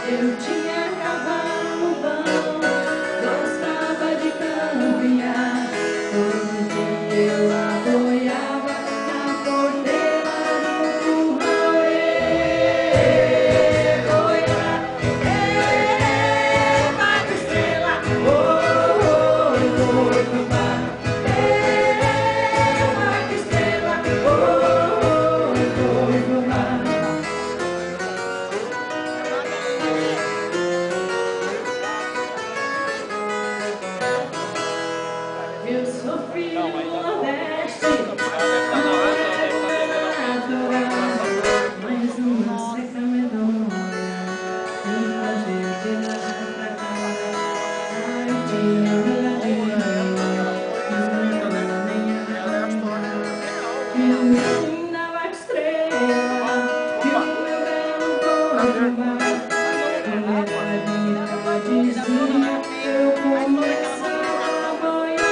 Eu tinha cavalo bom, gostava de caminhar. Todo dia eu apoiava na porteira do curral. Vaca estrela, oi, oi, fubá. Vaca estrela, oi, oi, fubá. Eu sofri no Nordeste, não era natural, mas uma seca medonha me fazia viajar pra cá. Ai, tinha olhadinha, não era nem a minha linda vaca estrela, e o meu belo boi do mar. Quando ela dizia, eu começava a boiar.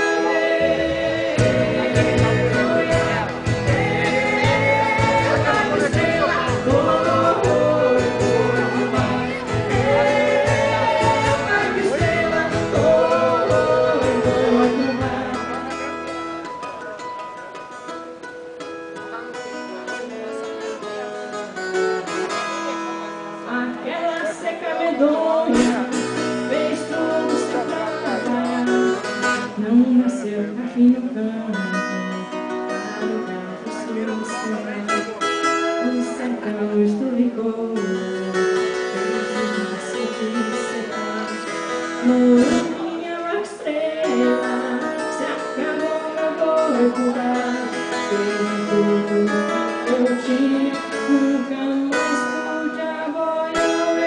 Aquela seca medonha fez tudo se trabalhar. Não nasceu aqui no campo, para o campo solucionar. O sertão esturricou, fez nascer de secar. Minha vaca estrela, se acabou meu boi curar. Perdi tudo que eu tinha, nunca mais pude aboiar.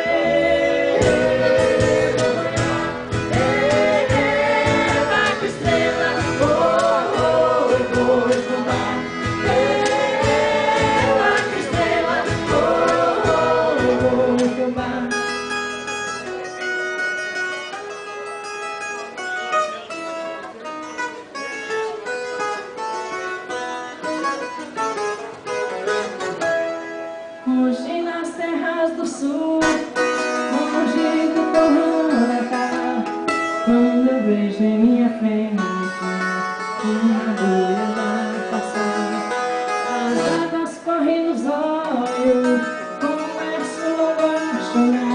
Vaca estrela, oi, oi, fubá. Vaca estrela, oi, oi, fubá. Hoje nas terras do sul, longe do torrão da cá, quando eu vejo em minha frente uma bolha vai passar. As águas correm nos olhos, começo logo a chorar.